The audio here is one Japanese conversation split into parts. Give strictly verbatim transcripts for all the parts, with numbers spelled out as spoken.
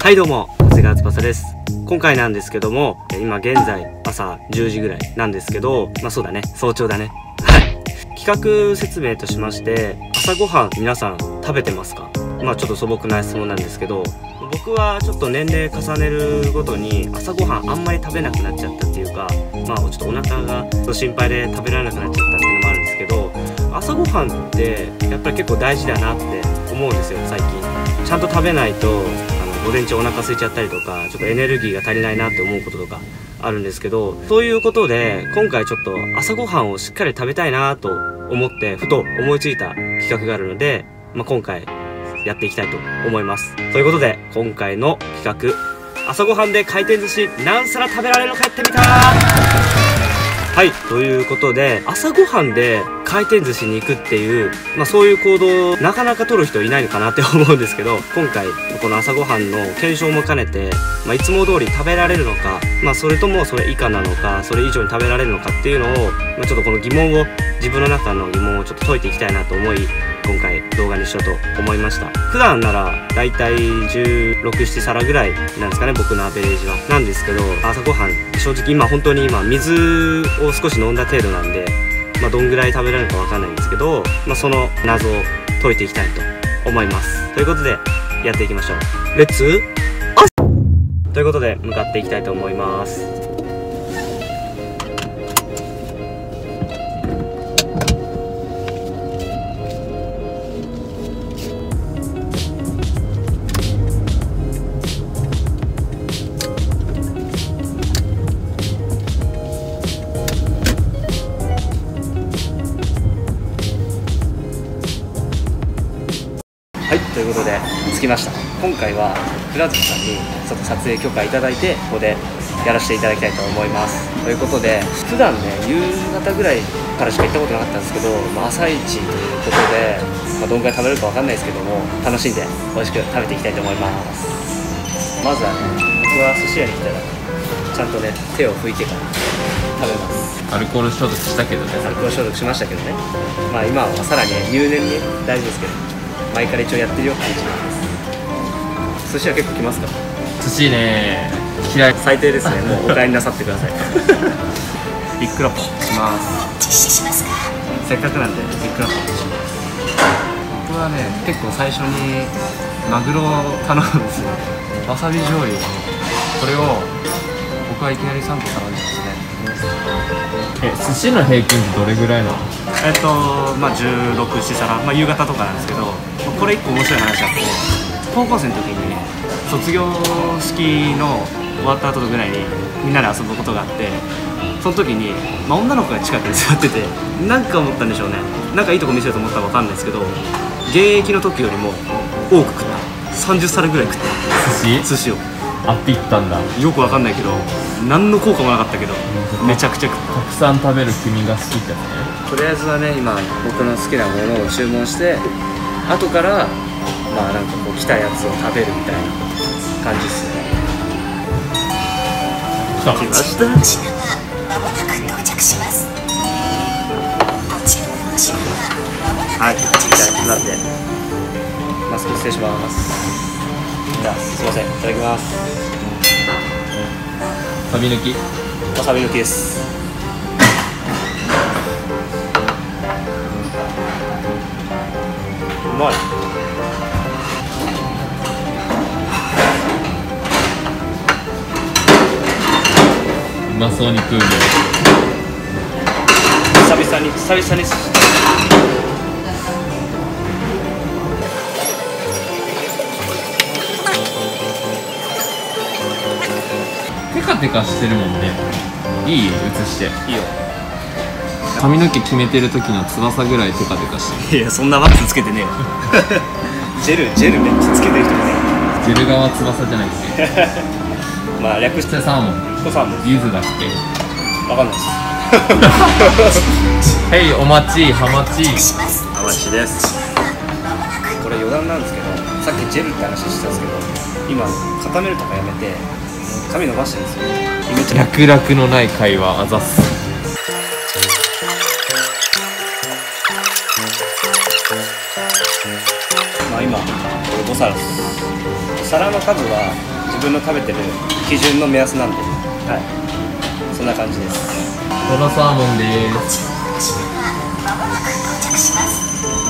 はいどうも、長谷川翼です。今回なんですけども、今現在朝じゅうじぐらいなんですけど、まあそうだね、早朝だね。はい。企画説明としまして、朝ごはん皆さん食べてますか？まあちょっと素朴な質問なんですけど、僕はちょっと年齢重ねるごとに朝ごはんあんまり食べなくなっちゃったっていうか、まあちょっとお腹がちょっと心配で食べられなくなっちゃったっていうのもあるんですけど、朝ごはんってやっぱり結構大事だなって思うんですよ、最近。ちゃんと食べないと午前中お腹空いちゃったりとか、ちょっとエネルギーが足りないなって思うこととかあるんですけど、そういうことで今回ちょっと朝ごはんをしっかり食べたいなと思ってふと思いついた企画があるので、まあ、今回やっていきたいと思います。ということで今回の企画、朝ごはんで回転寿司何皿食べられるのかやってみた。はい、ということで朝ごはんで回転寿司に行くっていう、まあ、そういう行動なかなか取る人いないのかなって思うんですけど、今回この朝ごはんの検証も兼ねて、まあ、いつも通り食べられるのか、まあ、それともそれ以下なのかそれ以上に食べられるのかっていうのを、まあ、ちょっとこの疑問を自分の中の疑問をちょっと解いていきたいなと思い、今回動画にしようと思いました。普段ならだいたいじゅうろく、なな皿ぐらいなんですかね、僕のアベレージはなんですけど、朝ごはん正直今本当に今水を少し飲んだ程度なんで、まあ、どんぐらい食べられるかわかんないんですけど、まあ、その謎を解いていきたいと思います。ということでやっていきましょう。レッツアということで向かっていきたいと思います。はい、ということで着きました。今回はくら寿司さんにちょっと撮影許可いただいて、ここでやらせていただきたいと思います。ということで普段ね夕方ぐらいからしか行ったことなかったんですけど、まあ、朝一ということで、まあ、どんぐらい食べれるかわかんないですけども楽しんで美味しく食べていきたいと思います。まずはね、僕は寿司屋に来たらちゃんとね手を拭いてから食べます。 アルコール消毒したけどね。 アルコール消毒しましたけどね、まあ今はさらに入念に大事ですけど、前から一応やってるよっていう時間です。寿司は結構来ますか？ 寿司ね嫌い。 最低ですね。もうお帰りなさってください。ビッグラポします。せっかくなんでビッグラポします。僕はね結構最初にマグロを頼むんですよ。わさび醤油、これを僕はいきなりさんこ頼んでますね。 え、寿司の平均ってどれぐらいなの？ えっとまあじゅうろく、なな皿、まあ、夕方とかなんですけど、これいっこ面白い話あって、高校生の時に卒業式の終わった後ぐらいにみんなで遊ぶことがあって、その時に、まあ、女の子が近くに座ってて、なんか思ったんでしょうね。なんかいいとこ見せようと思ったか分かんないですけど、現役の時よりも多く食った。さんじゅっ皿ぐらい食った。 寿司？ 寿司をあっていったんだ。 よく分かんないけど、何の効果もなかったけどめちゃくちゃ食った。 たくさん食べる君が好きってやつね。 とりあえずはね、今僕の好きなものを注文して、後からまあなんかこう来たやつを食べるみたいな感じですね。 来た。 来ました。 品がまもなく到着します。ご注文の品がまもなくはい、 到着しじゃあます。 なんでマスク失礼します。じゃあすいません、いただきます。 サビ抜き。 わさび抜きです。うまい。 うまそうに食うね。 久々に久々にテカテカしてるもんね。いい？映していいよ。 髪の毛決めてる時の翼ぐらいテカテカしてる。 いや、そんなワックスつけてねえよ。ジェルジェルめっちゃつけてる人もね。 ジェル側翼じゃないっけ？ まあ略してサーモン。 コサーモン。 柚子だっけ？ わかんないです。 へい、お待ち、ハマチ。 ハマチです。これ余談なんですけど、さっきジェルって話してたんですけど、今固めるとかやめて髪伸ばしてるんですよ。イメチェン。 脈絡のない会話あざっす。 まあ今ご皿です。 皿の数は自分の食べてる基準の目安なんで、はい、そんな感じです。 トロサーモンでーす。 ご注文の品がまもなく到着します。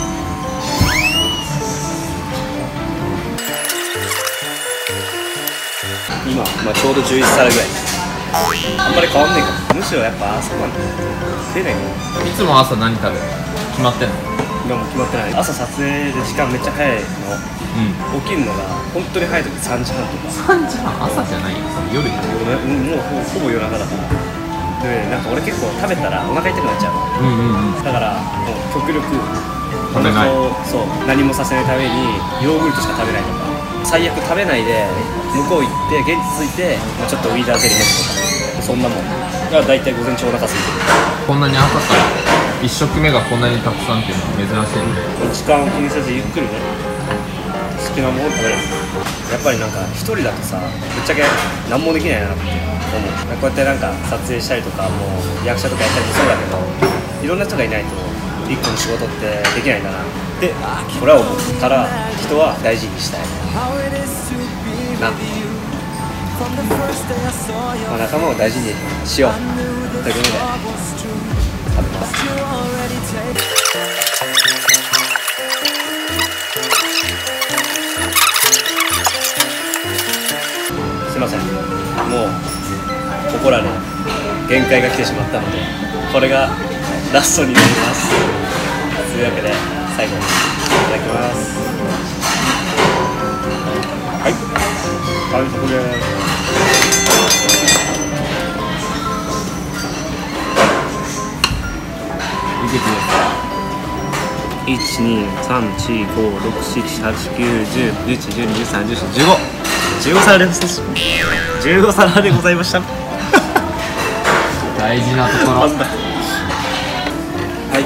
今、まあ、ちょうどじゅういち皿ぐらいです。あんまり変わんないかも。むしろやっぱ朝ごはん食えないかも。 いつも朝何食べる？決まってんの？ 今も決まってない。朝撮影で時間めっちゃ早いの、うん、起きるのが本当に早い時さんじはんとか。 さんじはん？朝じゃないよ、夜や。 うん、もうほぼ夜中だから。でなんか俺結構食べたらお腹痛くなっちゃうの、うんうんうん、だからもう極力お腹をそう何もさせないためにヨーグルトしか食べないとか、最悪食べないで向こう行って現地着いて、まあ、ちょっとウィーダーゼリー飲むとか、そんなもんが大体午前中お腹空いてる。 こんなに朝からいっ食目がこんなにたくさんっていうのは珍しいね。 時間を気にせずゆっくりね好きなものを食べれる。やっぱりなんか一人だとさぶっちゃけ何もできないなって思う。こうやってなんか撮影したりとかもう役者とかやったりもそうだけど、いろんな人がいないと一個の仕事ってできないんだなってこれは思うから人は大事にしたいな、まあ、仲間を大事にしようということで食べます。すいません、もうここらで限界が来てしまったのでこれがラストになります。というわけで最後にいただきます。はい、完食です。いち、に、さん、よん、ご、ろく、しち、はち、きゅう、じゅう、じゅういち、じゅうに、じゅうさん、じゅうよん、じゅうご、じゅうご皿でございました。じゅうご皿でございました。 大事なところ。はい、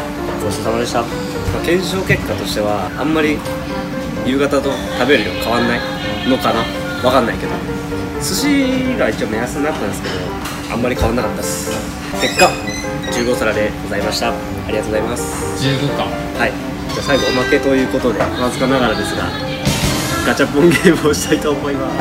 ごちそうさまでした。まあ、検証結果としてはあんまり夕方と食べる量変わんないのかな、わかんないけど、寿司が一応目安になったんですけどあんまり変わんなかったです。結果じゅうご皿でございました。ありがとうございます。じゅうごか。はい、じゃあ最後おまけということでわずかながらですがガチャポンゲームをしたいと思います。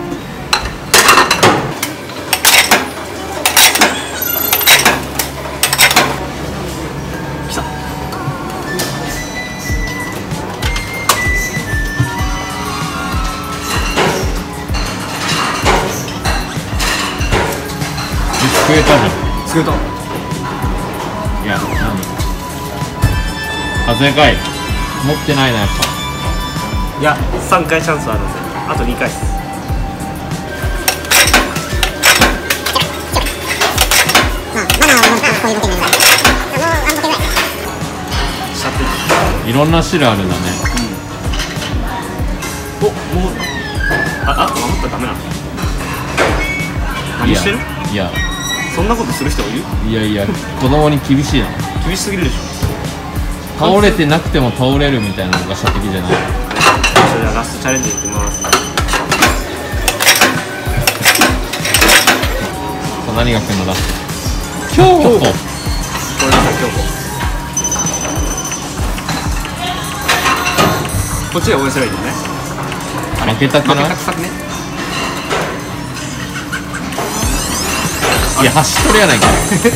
救えたじゃん。救えた。いや、何外れかい。持ってないな、やっぱ。いや、さんかいチャンスあるんですよ。あとにかいっす。いろんな種類あるんだね。うん、お、もうあ、あ、守ったらダメなの。何してる？いや、そんなことする人いる？いやいや、子供に厳しいな。厳しすぎるでしょ。倒れてなくても倒れるみたいなのが射的じゃない。それではラストチャレンジいきます。何が来るのだ。京子。これなんだ、京子。こっちで応援すればいいんだよね。負けたくない？負けたくさくね。いや、走っとるやないか。え？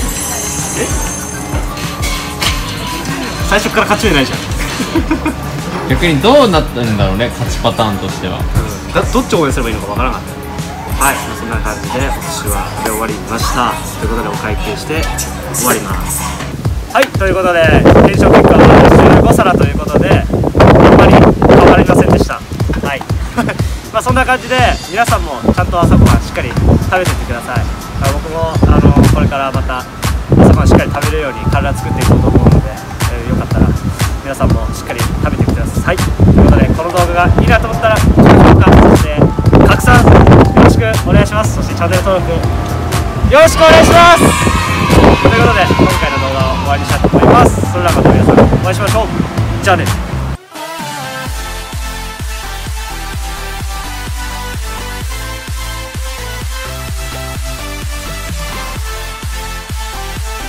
最初から勝ち目ないじゃん。逆にどうなったんだろうね、勝ちパターンとしては。うん、だどっちを応援すればいいのかわからなかった。はい、そんな感じでお寿司はこれで終わりましたということでお会計して終わります。はい、ということで検証結果はじゅうご皿ということであんまり変わりませんでした。はい。まあそんな感じで皆さんもちゃんと朝ごはんしっかり食べていってください。僕もあのこれからまた朝ごはんしっかり食べれるように体作っていこうと思うので、えー、よかったら皆さんもしっかり食べてください。ということでこの動画がいいなと思ったら高評価、そして拡散よろしくお願いします。そしてチャンネル登録よろしくお願いします。ということで今回の動画を終わりにしたいと思います。それではまた皆さんお会いしましょう。じゃあね。